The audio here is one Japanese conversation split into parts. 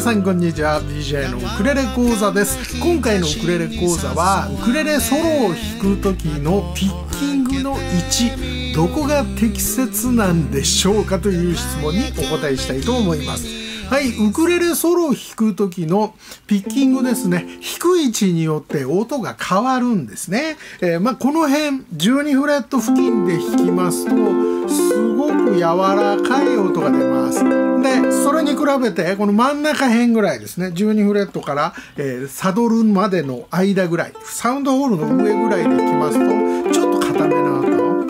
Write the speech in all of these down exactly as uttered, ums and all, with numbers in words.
さんこんにちは。 ビージェー のウクレレ講座です。今回のウクレレ講座はウクレレソロを弾く時のピッキングの位置、どこが適切なんでしょうかという質問にお答えしたいと思います。はい、ウクレレソロを弾く時のピッキングですね。弾く位置によって音が変わるんですね。えー、まあこの辺じゅうにフレット付近で弾きますとすごく柔らかい音が出ます。でそれに比べてこの真ん中辺ぐらいですね、じゅうにフレットから、えー、サドルまでの間ぐらい、サウンドホールの上ぐらいで弾きますとちょっと硬めな音。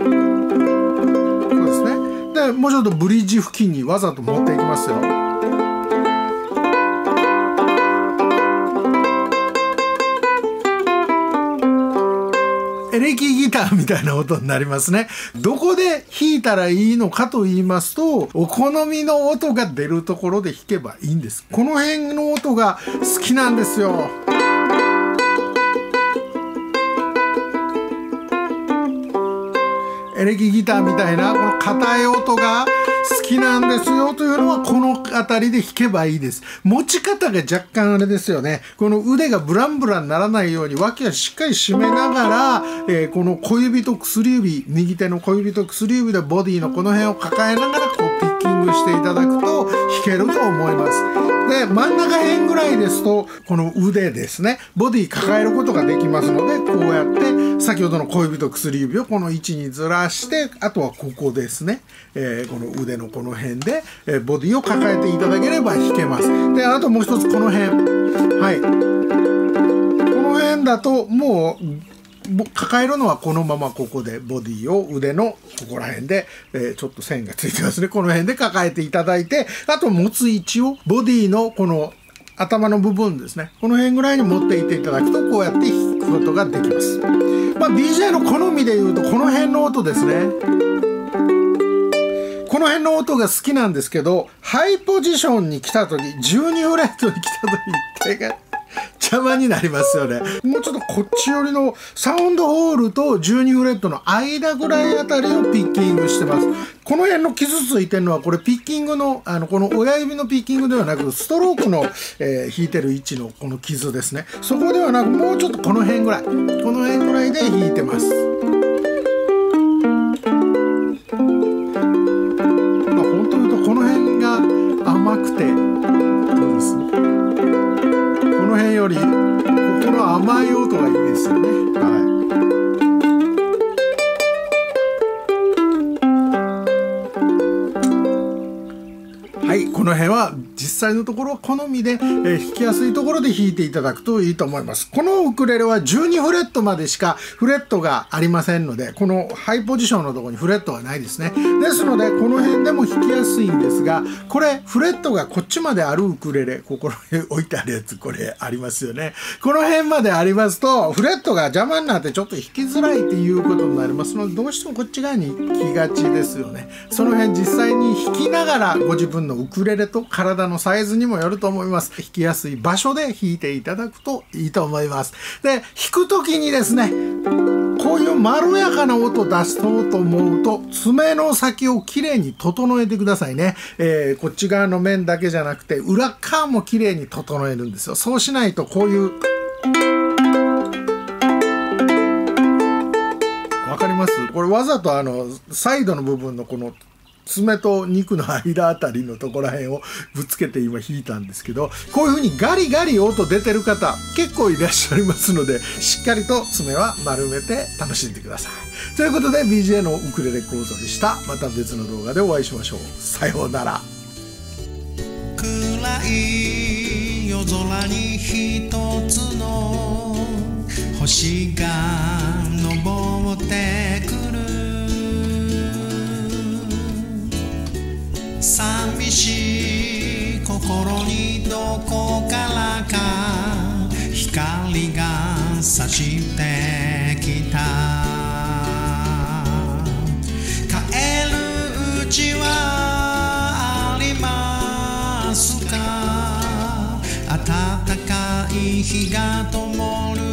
そうですね。でもうちょっとブリッジ付近にわざと持っていきますよ。エレキギターみたいな音になりますね。どこで弾いたらいいのかと言いますと、お好みの音が出るところで弾けばいいんです。この辺の音が好きなんですよ。エレキギターみたいなこの硬い音が好きなんですよというのはこの辺りで弾けばいいです。持ち方が若干あれですよね。この腕がブランブランならないように脇はしっかり締めながら、えー、この小指と薬指、右手の小指と薬指でボディのこの辺を抱えながらこうピッキングしていただくと弾けると思います。で真ん中辺ぐらいですとこの腕ですね、ボディ抱えることができますので、こうやって先ほどの小指と薬指をこの位置にずらして、あとはここですね、えー、この腕のこの辺で、えー、ボディを抱えていただければ弾けます。であともう一つこの辺、はいこの辺だともう抱えるのはこのままここでボディを腕のここら辺で、えー、ちょっと線がついてますね。この辺で抱えていただいて、あと持つ位置をボディのこの頭の部分ですね、この辺ぐらいに持っていっていただくとこうやって弾くことができます。まあ ビージェー の好みでいうとこの辺の音ですね。この辺の音が好きなんですけど、ハイポジションに来た時、じゅうにフレットに来た時手が邪魔になりますよね。もうちょっとこっち寄りのサウンドホールとじゅうにフレットの間ぐらいあたりをピッキングしてます。この辺の傷ついてるのはこれピッキングのあのこの親指のピッキングではなくストロークの、えー、弾いてる位置のこの傷ですね。そこではなくもうちょっとこの辺ぐらい、この辺ぐらいで弾いてます。まあ本当に言うとこの辺が甘くてそうですね。この辺よりここの甘い音がいいですよね。はい。はい、この辺は実際のところは好みで、えー、弾きやすいところで弾いていただくといいと思います。このウクレレはじゅうにフレットまでしかフレットがありませんので、このハイポジションのところにフレットはないですね。ですのでこの辺でも弾きやすいんですが、これフレットがこっちまであるウクレレ、ここに置いてあるやつ、これありますよね。この辺までありますとフレットが邪魔になってちょっと弾きづらいっていうことになりますので、どうしてもこっち側に来がちですよね。その辺実際に弾きながらご自分のウクレレと体のサイズにもよると思います。弾きやすい場所で弾いていただくといいと思います。で、弾くときにですね、こういうまろやかな音を出そうと思うと爪の先をきれいに整えてくださいね。えー、こっち側の面だけじゃなくて裏側もきれいに整えるんですよ。そうしないとこういうわかります？これわざとあのサイドの部分のこの爪と肉の間あたりのところら辺をぶつけて今弾いたんですけど、こういう風にガリガリ音出てる方結構いらっしゃいますので、しっかりと爪は丸めて楽しんでください。ということで ビージェー のウクレレ講座でした。また別の動画でお会いしましょう。さようなら。 暗い夜空に一つの星が昇ってくる。寂しい心にどこからか光が差してきた。帰るうちはありますか？暖かい日が灯る